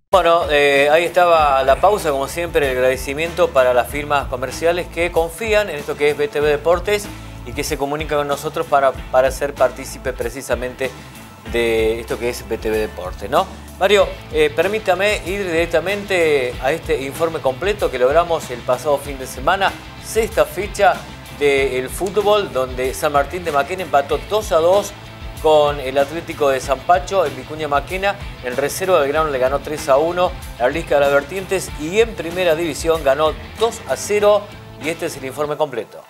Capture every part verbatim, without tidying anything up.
Bueno, eh, ahí estaba la pausa, como siempre, el agradecimiento para las firmas comerciales que confían en esto que es B T V Deportes y que se comunican con nosotros para, para ser partícipe precisamente de esto que es B T V Deportes, ¿no? Mario, eh, permítame ir directamente a este informe completo que logramos el pasado fin de semana, sexta fecha del fútbol, donde San Martín de Maquena empató dos a dos con el Atlético de San Pacho en Vicuña Maquena. En reserva Belgrano le ganó tres a uno a Erlisca de las Vertientes y en primera división ganó dos a cero, y este es el informe completo.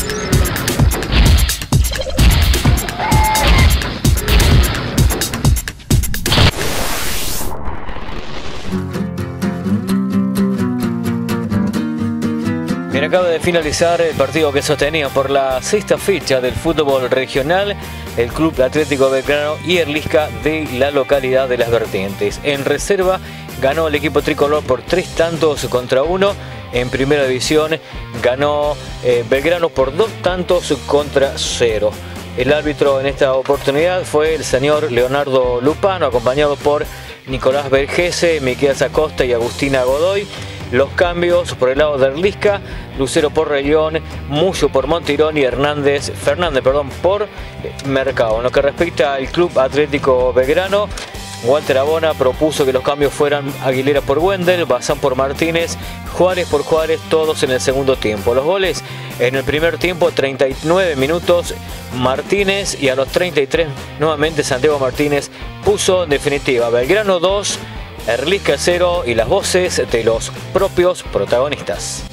Bien, acaba de finalizar el partido que sostenía por la sexta fecha del fútbol regional el Club Atlético Belgrano y Erlisca de la localidad de Las Vertientes. En reserva ganó el equipo tricolor por tres tantos contra uno. En primera división ganó eh, Belgrano por dos tantos contra cero. El árbitro en esta oportunidad fue el señor Leonardo Lupano, acompañado por Nicolás Vergese, Miquel Acosta y Agustina Godoy. Los cambios por el lado de Erlisca: Lucero por Rayón, Muyo por Montirón y Hernández, Fernández perdón, por Mercado. En lo que respecta al Club Atlético Belgrano, Walter Abona propuso que los cambios fueran Aguilera por Wendel, Bazán por Martínez, Juárez por Juárez, todos en el segundo tiempo. Los goles en el primer tiempo, treinta y nueve minutos, Martínez, y a los treinta y tres nuevamente Santiago Martínez puso en definitiva Belgrano dos, Erlisca cero, y las voces de los propios protagonistas.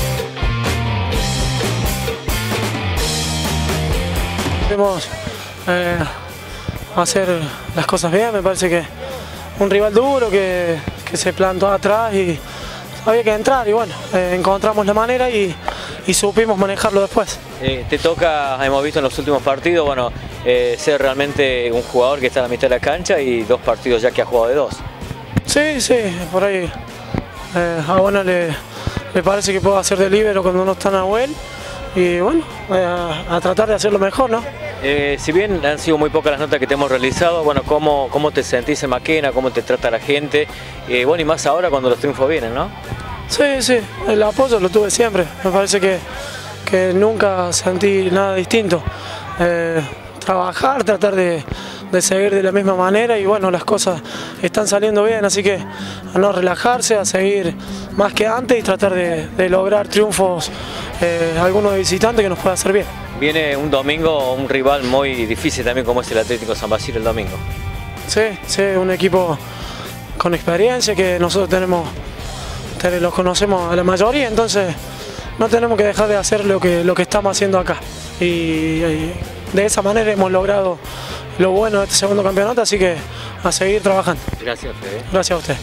Queremos eh, hacer las cosas bien. Me parece que un rival duro que, que se plantó atrás y había que entrar, y bueno, eh, encontramos la manera y, y supimos manejarlo después. Eh, te toca, hemos visto en los últimos partidos, bueno, eh, ser realmente un jugador que está a la mitad de la cancha, y dos partidos ya que ha jugado de dos. Sí, sí, por ahí eh, a Bona le, le parece que puedo hacer de líbero cuando no está Nahuel, y bueno, a, a tratar de hacerlo mejor, ¿no? Eh, si bien han sido muy pocas las notas que te hemos realizado, bueno, ¿cómo, cómo te sentís en Maquena? ¿Cómo te trata la gente? Eh, bueno, y más ahora cuando los triunfos vienen, ¿no? Sí, sí, el apoyo lo tuve siempre. Me parece que, que nunca sentí nada distinto. Eh, trabajar, tratar de, de seguir de la misma manera, y bueno, las cosas están saliendo bien, así que a no relajarse, a seguir más que antes y tratar de, de lograr triunfos, eh, algunos de visitante, que nos pueda hacer bien. Viene un domingo, un rival muy difícil también, como es el Atlético San Basilio el domingo. Sí, sí, un equipo con experiencia que nosotros tenemos, los conocemos a la mayoría, entonces no tenemos que dejar de hacer lo que, lo que estamos haciendo acá. Y, y de esa manera hemos logrado lo bueno de este segundo campeonato, así que a seguir trabajando. Gracias, Fede. Gracias a usted.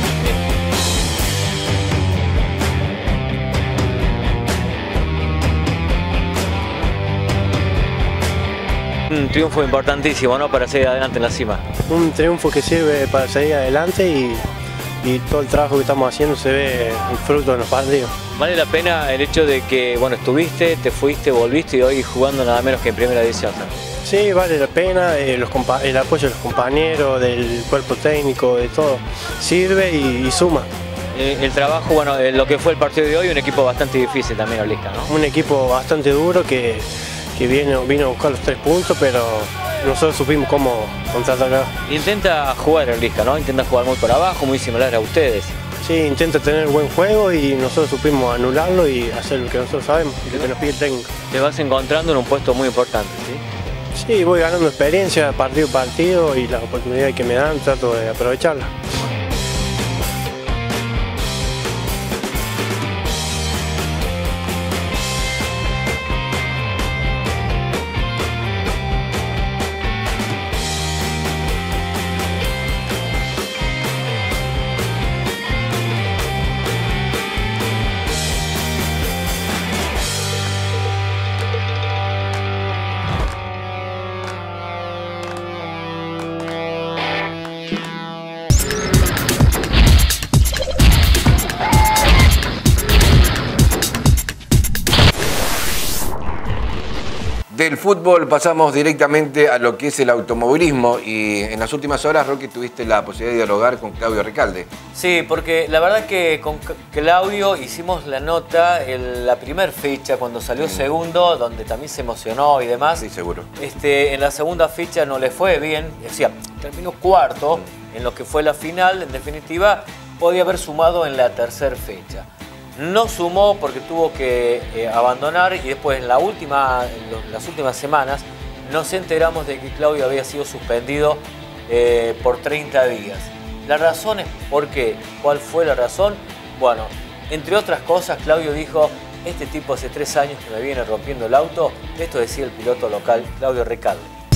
Un triunfo importantísimo, ¿no?, para seguir adelante en la cima. Un triunfo que sirve para seguir adelante, y, y todo el trabajo que estamos haciendo se ve el fruto de los partidos. Vale la pena el hecho de que, bueno, estuviste, te fuiste, volviste, y hoy jugando nada menos que en primera división, ¿no? Sí, vale la pena, eh, los el apoyo de los compañeros, del cuerpo técnico, de todo, sirve y, y suma. Eh, el trabajo, bueno, eh, lo que fue el partido de hoy, un equipo bastante difícil también, Erlisca, ¿no? Un equipo bastante duro que, que vino, vino a buscar los tres puntos, pero nosotros supimos cómo contraatacar. Intenta jugar Erlisca, ¿no? Intenta jugar muy por abajo, muy similar a ustedes. Sí, intenta tener buen juego, y nosotros supimos anularlo y hacer lo que nosotros sabemos, lo que nos pide el técnico. Te vas encontrando en un puesto muy importante, ¿sí? Sí, voy ganando experiencia partido a partido, y las oportunidades que me dan trato de aprovecharlas. Del fútbol pasamos directamente a lo que es el automovilismo y en las últimas horas, Rocky, tuviste la posibilidad de dialogar con Claudio Recalde. Sí, porque la verdad que con Claudio hicimos la nota en la primera fecha, cuando salió sí. segundo, donde también se emocionó y demás. Sí, seguro. Este, en la segunda fecha no le fue bien, decía, terminó cuarto mm. en lo que fue la final, en definitiva, podía haber sumado en la tercera fecha. No sumó porque tuvo que eh, abandonar y después en, la última, en lo, las últimas semanas nos enteramos de que Claudio había sido suspendido eh, por treinta días. La razón es ¿por qué? ¿Cuál fue la razón? Bueno, entre otras cosas, Claudio dijo, este tipo hace tres años que me viene rompiendo el auto. Esto decía el piloto local Claudio Recalde.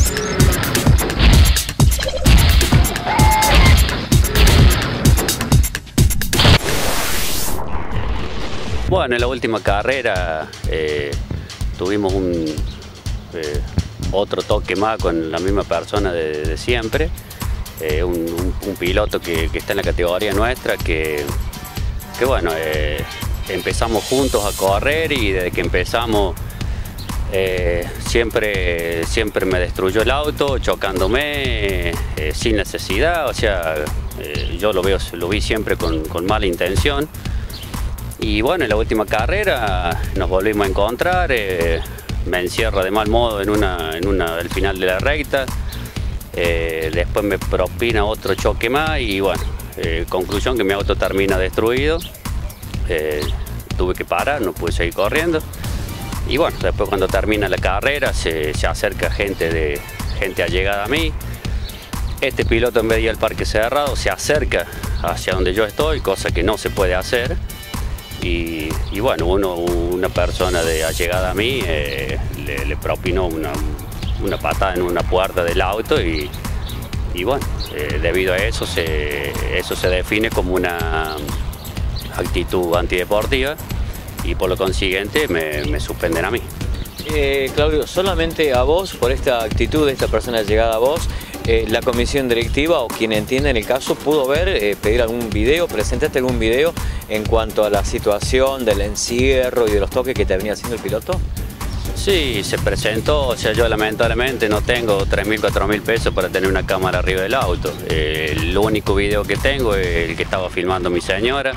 Bueno, en la última carrera eh, tuvimos un, eh, otro toque más con la misma persona de, de siempre, eh, un, un, un piloto que, que está en la categoría nuestra, que, que bueno, eh, empezamos juntos a correr y desde que empezamos eh, siempre, siempre me destruyó el auto, chocándome eh, sin necesidad, o sea, eh, yo lo, veo, lo vi siempre con, con mala intención. Y bueno, en la última carrera nos volvimos a encontrar, eh, me encierra de mal modo en una, en una, al final de la recta, eh, después me propina otro choque más y bueno, eh, conclusión que mi auto termina destruido, eh, tuve que parar, no pude seguir corriendo y bueno, después cuando termina la carrera se, se acerca gente, de, gente allegada a mí. Este piloto en vez de ir al parque cerrado se acerca hacia donde yo estoy, cosa que no se puede hacer. Y, y bueno, uno, una persona de allegada a mí eh, le, le propinó una, una patada en una puerta del auto y, y bueno, eh, debido a eso se, eso se define como una actitud antideportiva y por lo consiguiente me, me suspenden a mí. Eh, Claudio, solamente a vos, por esta actitud de esta persona allegada a vos, eh, la comisión directiva o quien entienda en el caso pudo ver, eh, pedir algún video, presentaste algún video en cuanto a la situación del encierro y de los toques que te venía haciendo el piloto? Sí, se presentó, o sea, yo lamentablemente no tengo tres mil, cuatro mil pesos para tener una cámara arriba del auto. Eh, el único video que tengo es el que estaba filmando mi señora.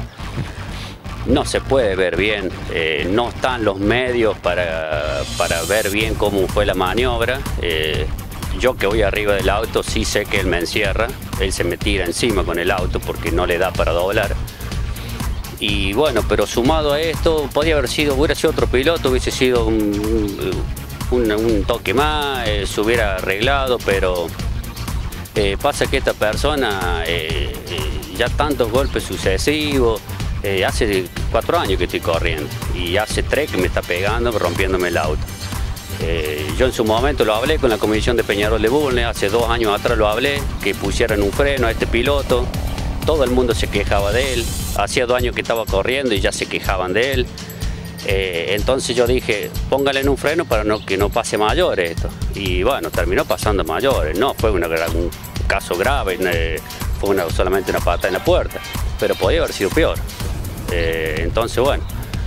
No se puede ver bien, eh, no están los medios para, para ver bien cómo fue la maniobra. Eh, yo que voy arriba del auto sí sé que él me encierra, él se me tira encima con el auto porque no le da para doblar. Y bueno, pero sumado a esto, podría haber sido, hubiera sido otro piloto, hubiese sido un, un, un toque más, eh, se hubiera arreglado, pero eh, pasa que esta persona eh, eh, ya tantos golpes sucesivos, eh, hace cuatro años que estoy corriendo y hace tres que me está pegando, rompiéndome el auto. Eh, yo en su momento lo hablé con la comisión de Peñarol de Bulnes, hace dos años atrás lo hablé, que pusieran un freno a este piloto. Todo el mundo se quejaba de él, hacía dos años que estaba corriendo y ya se quejaban de él. Eh, entonces yo dije, póngale en un freno para no, que no pase mayores esto. Y bueno, terminó pasando mayores, no fue una, un caso grave, eh, fue una, solamente una patada en la puerta, pero podía haber sido peor. Eh, entonces bueno,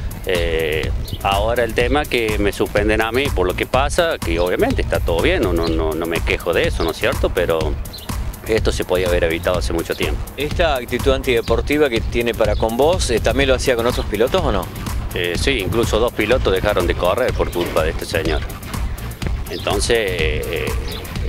eh, ahora el tema que me suspenden a mí por lo que pasa, que obviamente está todo bien, no, no, no me quejo de eso, ¿no es cierto? Pero esto se podía haber evitado hace mucho tiempo. ¿Esta actitud antideportiva que tiene para con vos, eh, también lo hacía con otros pilotos o no? Eh, sí, incluso dos pilotos dejaron de correr por culpa de este señor. Entonces, eh, eh,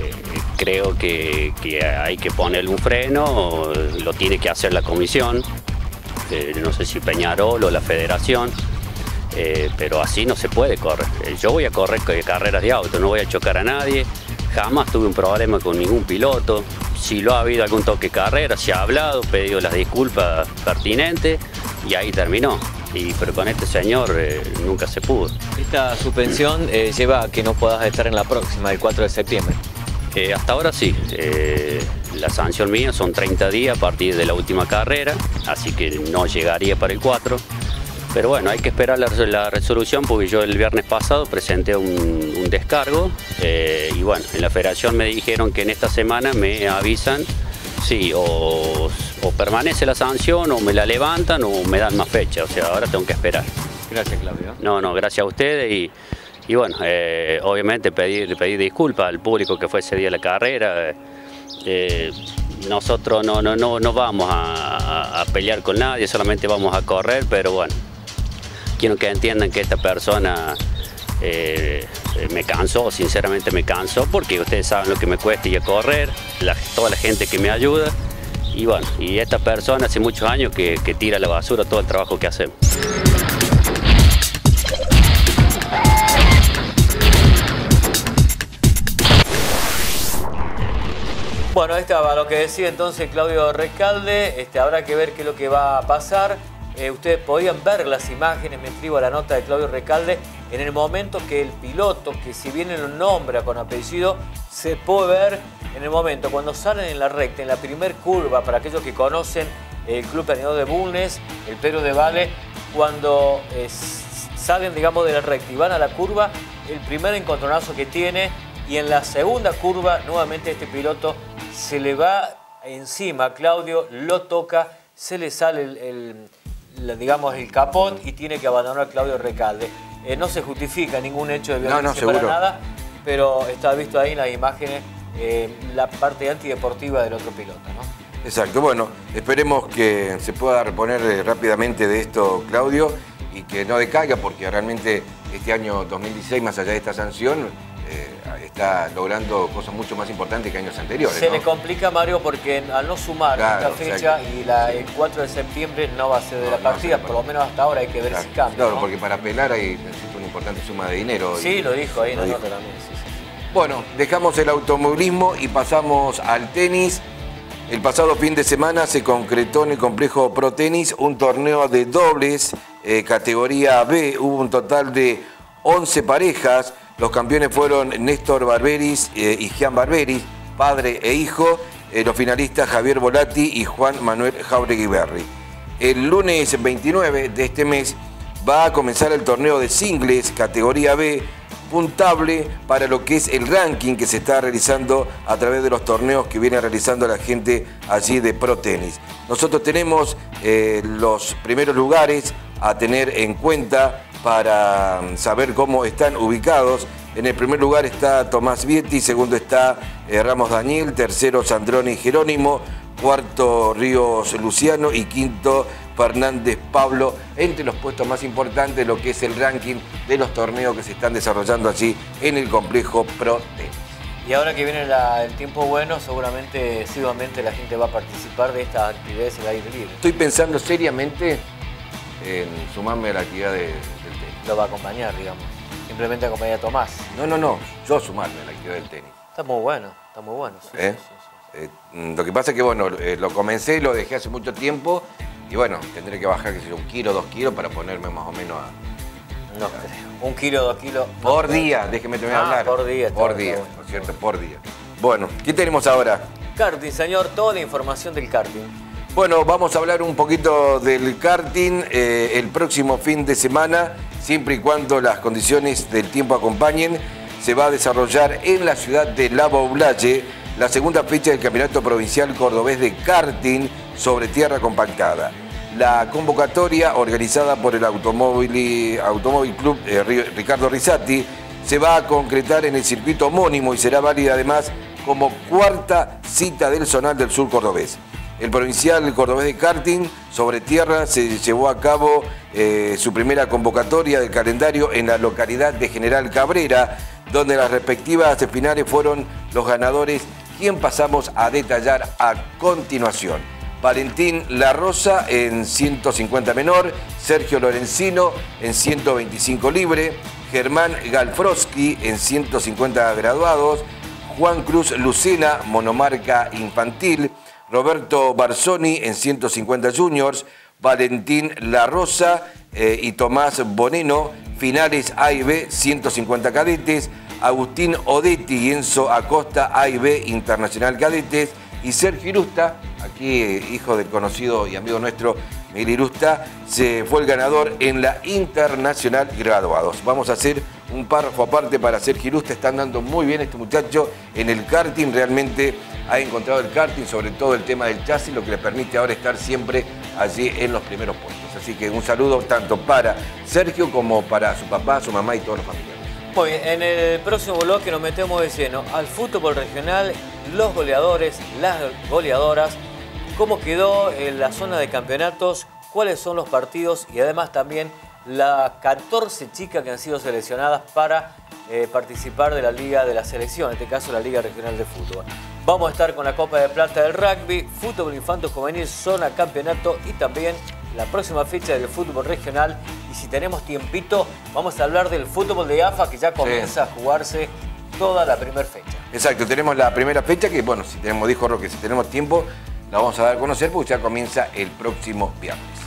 creo que, que hay que ponerle un freno, lo tiene que hacer la comisión, eh, no sé si Peñarol o la federación, eh, pero así no se puede correr. Yo voy a correr carreras de auto, no voy a chocar a nadie, jamás tuve un problema con ningún piloto. Si lo ha habido algún toque de carrera, se ha hablado, pedido las disculpas pertinentes y ahí terminó. Y, pero con este señor eh, nunca se pudo. ¿Esta suspensión eh, lleva a que no puedas estar en la próxima, el cuatro de septiembre? Eh, hasta ahora sí. Eh, la sanción mía son treinta días a partir de la última carrera, así que no llegaría para el cuatro. Pero bueno, hay que esperar la, la resolución porque yo el viernes pasado presenté un, un descargo eh, y bueno, en la federación me dijeron que en esta semana me avisan si o, o permanece la sanción o me la levantan o me dan más fecha, o sea, ahora tengo que esperar. Gracias, Claudio. No, no, gracias a ustedes y y bueno, eh, obviamente pedir, pedir disculpas al público que fue ese día de la carrera. Eh, nosotros no, no, no, no vamos a, a pelear con nadie, solamente vamos a correr, pero bueno, quiero que entiendan que esta persona eh, me cansó, sinceramente me cansó, porque ustedes saben lo que me cuesta ir a correr, la, toda la gente que me ayuda, y bueno, y esta persona hace muchos años que, que tira a la basura todo el trabajo que hacemos. Bueno, ahí estaba lo que decía entonces Claudio Recalde. Este, habrá que ver qué es lo que va a pasar. Eh, ustedes podían ver las imágenes, me escribo a la nota de Claudio Recalde, en el momento que el piloto, que si bien lo nombra con apellido, se puede ver en el momento cuando salen en la recta, en la primer curva, para aquellos que conocen el Club Planeador de Bulnes, el Pedro de Vale, cuando eh, salen, digamos, de la recta y van a la curva, el primer encontronazo que tiene, y en la segunda curva, nuevamente este piloto se le va encima, Claudio lo toca, se le sale el, el, digamos, el capot y tiene que abandonar a Claudio Recalde. Eh, no se justifica ningún hecho de violencia no, no, para nada, pero está visto ahí en las imágenes eh, la parte antideportiva del otro piloto, ¿no? Exacto, bueno, esperemos que se pueda reponer eh, rápidamente de esto, Claudio, y que no decaiga, porque realmente este año dos mil dieciséis, más allá de esta sanción, eh, está logrando cosas mucho más importantes que años anteriores. Se ¿no? le complica, Mario, porque al no sumar claro, esta fecha y la, el cuatro de septiembre no va a ser de no, la partida, no por lo menos hasta ahora hay que ver claro, si cambia. Claro, ¿no? porque para apelar ahí necesita una importante suma de dinero. Sí, y, lo dijo ahí en la dijo. nota también. Sí, sí. Bueno, dejamos el automovilismo y pasamos al tenis. El pasado fin de semana se concretó en el complejo Pro Tenis un torneo de dobles, eh, categoría B. Hubo un total de once parejas. Los campeones fueron Néstor Barberis eh, y Gian Barberis, padre e hijo. Eh, los finalistas Javier Volati y Juan Manuel Jauregui Berri. El lunes veintinueve de este mes va a comenzar el torneo de singles, categoría B, puntable para lo que es el ranking que se está realizando a través de los torneos que viene realizando la gente allí de Pro Tenis. Nosotros tenemos eh, los primeros lugares a tener en cuenta para saber cómo están ubicados. En el primer lugar está Tomás Vietti, segundo está eh, Ramos Daniel, tercero Sandroni Jerónimo, cuarto Ríos Luciano y quinto Fernández Pablo, entre los puestos más importantes de lo que es el ranking de los torneos que se están desarrollando allí en el complejo Pro Tenis. Y ahora que viene la, el tiempo bueno, seguramente, asiduamente la gente va a participar de estas actividades al aire libre. Estoy pensando seriamente en sumarme a la actividad de, del tenis. Lo va a acompañar, digamos. Simplemente acompañar a Tomás. No, no, no. Yo sumarme a la actividad del tenis. Está muy bueno, está muy bueno. Sí, ¿Eh? sí, sí, sí. Eh, lo que pasa es que, bueno, eh, lo comencé, lo dejé hace mucho tiempo y, bueno, tendré que bajar, qué sé yo, un kilo, dos kilos para ponerme más o menos a... No creo. Un kilo, dos kilos. Por no día, déjeme terminar de ah, hablar. por día. Por día, bueno. ¿no es cierto? Por día. Bueno, ¿qué tenemos ahora? Karting, señor, toda la información del karting. Bueno, vamos a hablar un poquito del karting eh, el próximo fin de semana, siempre y cuando las condiciones del tiempo acompañen. Se va a desarrollar en la ciudad de Lavaullaye la segunda fecha del Campeonato Provincial Cordobés de Karting sobre tierra compactada. La convocatoria, organizada por el Automóvil, Automóvil Club eh, Ricardo Rizzati, se va a concretar en el circuito homónimo y será válida además como cuarta cita del Zonal del Sur Cordobés. El Provincial Cordobés de Karting sobre tierra se llevó a cabo eh, su primera convocatoria del calendario en la localidad de General Cabrera, donde las respectivas finales fueron los ganadores, quien pasamos a detallar a continuación. Valentín La Rosa en ciento cincuenta menor, Sergio Lorenzino en ciento veinticinco libre, Germán Galfroski en ciento cincuenta graduados, Juan Cruz Lucena, monomarca infantil, Roberto Barzoni en ciento cincuenta juniors, Valentín La Rosa eh, y Tomás Boneno, finales A y B, ciento cincuenta cadetes, Agustín Odetti y Enzo Acosta, A y B, internacional cadetes, y Sergio Irusta, aquí eh, hijo del conocido y amigo nuestro Miguel Irusta, se fue el ganador en la internacional graduados. Vamos a hacer un párrafo aparte para Sergio Irusta. Está andando muy bien este muchacho en el karting, realmente ha encontrado el karting, sobre todo el tema del chasis, lo que le permite ahora estar siempre allí en los primeros puestos. Así que un saludo tanto para Sergio como para su papá, su mamá y todos los familiares. Muy bien, en el próximo bloque nos metemos de lleno al fútbol regional, los goleadores, las goleadoras, cómo quedó en la zona de campeonatos, cuáles son los partidos y además también las catorce chicas que han sido seleccionadas para eh, participar de la Liga de la Selección, en este caso la Liga Regional de Fútbol. Vamos a estar con la Copa de Plata del Rugby, fútbol infanto juvenil, zona campeonato y también la próxima fecha del fútbol regional. Y si tenemos tiempito, vamos a hablar del fútbol de A F A, que ya comienza sí. a jugarse toda la primera fecha. Exacto, tenemos la primera fecha que, bueno, si tenemos, dijo Roque, si tenemos tiempo, la vamos a dar a conocer porque ya comienza el próximo viernes.